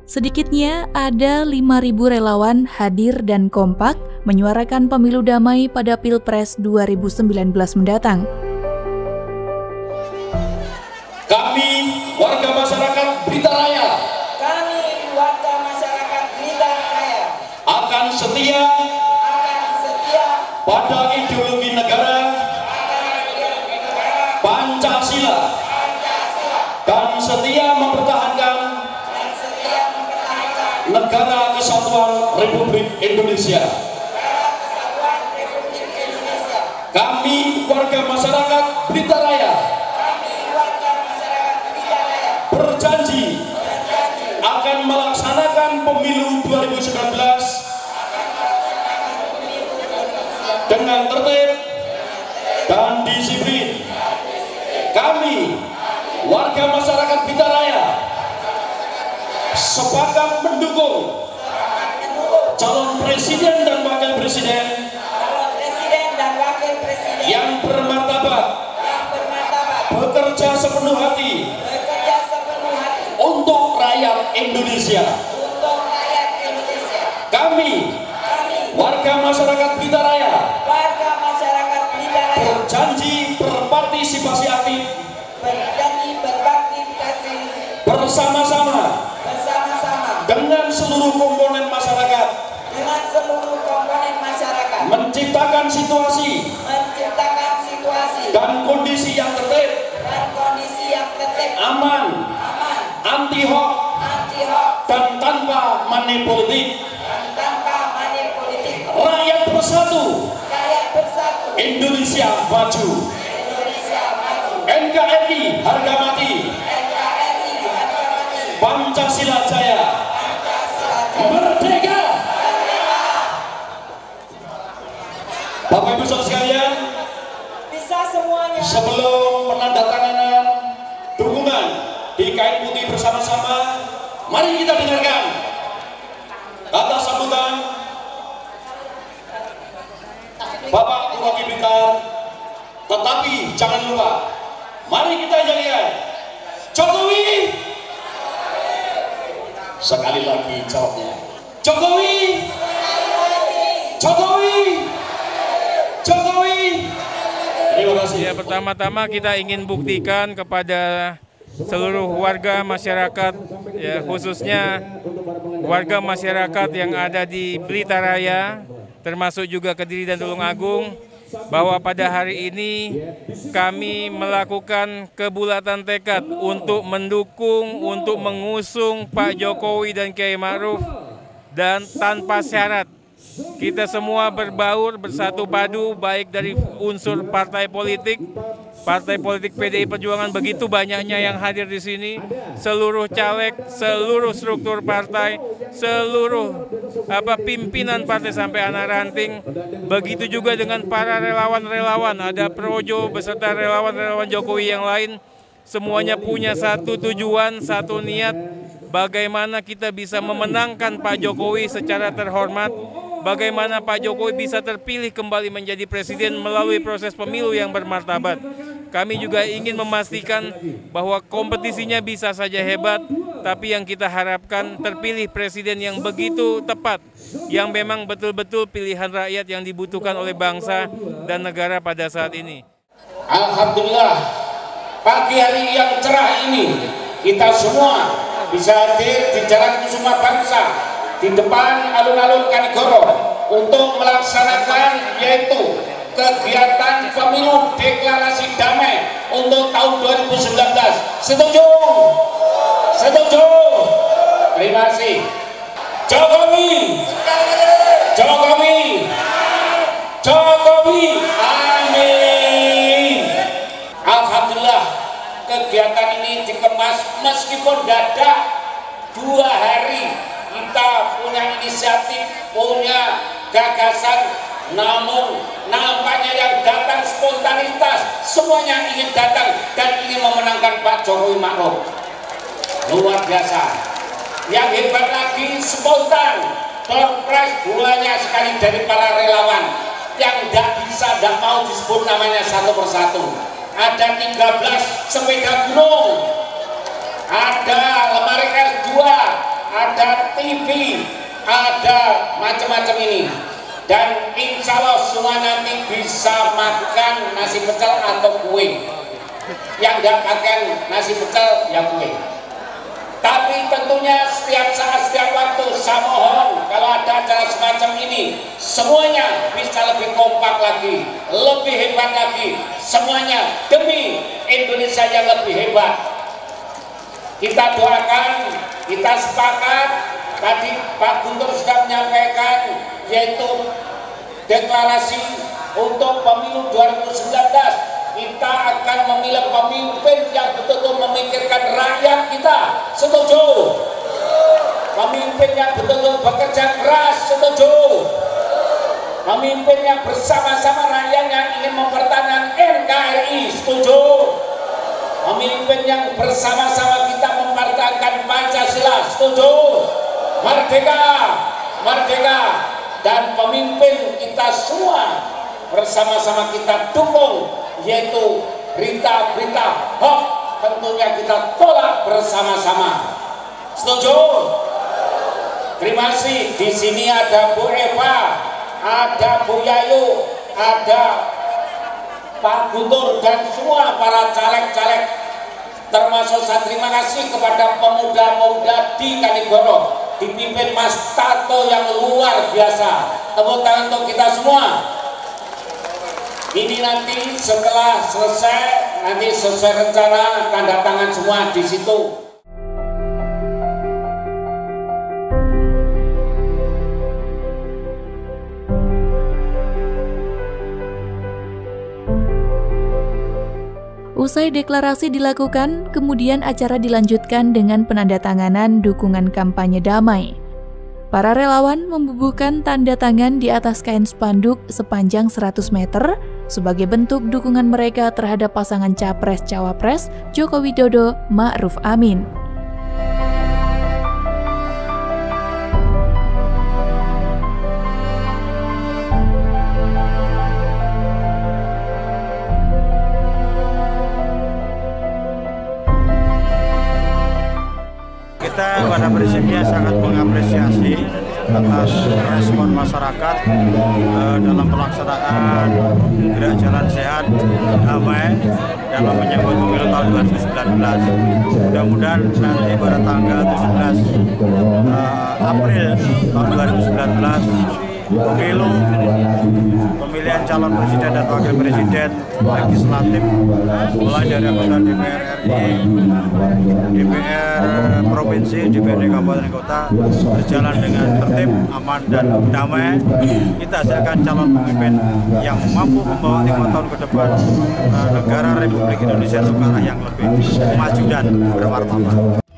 Sedikitnya ada 5.000 relawan hadir dan kompak menyuarakan pemilu damai pada Pilpres 2019 mendatang. Kami warga masyarakat Blitar Raya. Kami warga masyarakat Blitar Raya Akan setia pada ideologi negara Pancasila dan setia mempertahankan Negara Kesatuan Republik Indonesia. Kami warga masyarakat Blitar Raya berjanji akan melaksanakan pemilu 2019 dengan tertib dan disiplin. Kami warga masyarakat Blitar Raya sepakat mendukung calon presiden dan wakil presiden yang bermartabat, bekerja sepenuh hati untuk rakyat Indonesia. Kami warga masyarakat Blitar Raya berjanji berpartisipasi aktif bersama-sama dengan seluruh komponen masyarakat menciptakan situasi dan kondisi yang tertib, aman, anti hoax dan tanpa money politik. Rakyat bersatu, Indonesia maju. NKRI harga mati, Pancasila jaya, merdeka. Bapak Ibu Saudara sekalian, sebelum penandatanganan dukungan di kain putih bersama-sama, mari kita dengarkan kata sambutan Bapak Bupati Blitar. Tetapi jangan lupa, mari kita nyanyikan Jokowi. Sekali lagi jawabnya, Jokowi, Jokowi, Jokowi. Terima kasih. Ya, pertama-tama kita ingin buktikan kepada seluruh warga masyarakat, ya, khususnya warga masyarakat yang ada di Blitar Raya, termasuk juga Kediri dan Tulungagung, bahwa pada hari ini kami melakukan kebulatan tekad untuk mendukung, untuk mengusung Pak Jokowi dan Kiai Ma'ruf, dan tanpa syarat. Kita semua berbaur, bersatu padu, baik dari unsur partai politik PDI Perjuangan, begitu banyaknya yang hadir di sini, seluruh caleg, seluruh struktur partai, seluruh pimpinan partai sampai anak ranting, begitu juga dengan para relawan-relawan, ada Projo beserta relawan-relawan Jokowi yang lain, semuanya punya satu tujuan, satu niat, bagaimana kita bisa memenangkan Pak Jokowi secara terhormat, bagaimana Pak Jokowi bisa terpilih kembali menjadi presiden melalui proses pemilu yang bermartabat. Kami juga ingin memastikan bahwa kompetisinya bisa saja hebat, tapi yang kita harapkan terpilih presiden yang begitu tepat, yang memang betul-betul pilihan rakyat yang dibutuhkan oleh bangsa dan negara pada saat ini. Alhamdulillah, pagi hari yang cerah ini kita semua bisa hadir di Jalan Kusuma Bangsa di depan alun-alun Kanigoro untuk melaksanakan yaitu kegiatan pemilu deklarasi damai untuk tahun 2019. Setuju? Setuju? Terima kasih. Jokowi, Jokowi, Jokowi, amin. Alhamdulillah, kegiatan ini dikemas meskipun dadak 2 hari kita punya inisiatif, punya gagasan, namun nampaknya yang datang spontanitas, semuanya ingin datang dan ingin memenangkan Pak Jokowi Ma'ruf. Luar biasa. Yang hebat lagi spontan, surprise banyak sekali dari para relawan yang tidak mau disebut namanya satu persatu. Ada 13 sepeda gunung, ada lemari S2, ada TV, ada macam-macam ini. Dan insya Allah semua nanti bisa makan nasi pecel atau kue. Yang nggak makan nasi pecel ya kue. Tapi tentunya setiap saat, setiap waktu saya mohon kalau ada acara semacam ini semuanya bisa lebih kompak lagi, lebih hebat lagi, semuanya demi Indonesia yang lebih hebat. Kita doakan, kita sepakat. Tadi Pak Guntur sudah menyampaikan yaitu deklarasi untuk pemilu 2019. Kita akan memilih pemimpin yang betul-betul memikirkan rakyat kita. Setuju? Pemimpin yang betul-betul bekerja keras. Setuju? Pemimpin yang bersama-sama rakyat yang ingin mempertahankan NKRI. Setuju? Pemimpin yang bersama-sama kita mempertahankan Pancasila. Setuju? Merdeka, merdeka. Dan pemimpin kita semua bersama-sama kita dukung, yaitu berita-berita hoax tentunya kita tolak bersama-sama. Setuju? Terima kasih. Di sini ada Bu Eva, ada Bu Yayu, ada Pak Guntur dan semua para caleg-caleg. Termasuk saya terima kasih kepada pemuda-pemuda di Kanigoro dipimpin Mas Tato yang luar biasa. Tepuk tangan untuk kita semua. Ini nanti setelah selesai, nanti sesuai rencana tanda tangan semua di situ. Usai deklarasi dilakukan, kemudian acara dilanjutkan dengan penandatanganan dukungan kampanye damai. Para relawan membubuhkan tanda tangan di atas kain spanduk sepanjang 100 meter sebagai bentuk dukungan mereka terhadap pasangan Capres-Cawapres Joko Widodo Ma'ruf Amin. Kita pada prinsipnya sangat mengapresiasi atas respon masyarakat dalam pelaksanaan gerak jalan sehat damai dalam menyambut pemilu tahun 2019. Mudah-mudahan nanti pada tanggal 17 April tahun 2019 pemilihan calon presiden dan wakil presiden legislatif mulai dari anggota DPR RI, DPR provinsi, DPRD kabupaten kota berjalan dengan tertib, aman dan damai. Kita hasilkan calon pemimpin yang mampu membawa 5 tahun ke depan negara Republik Indonesia ke arah yang lebih maju dan bermartabat.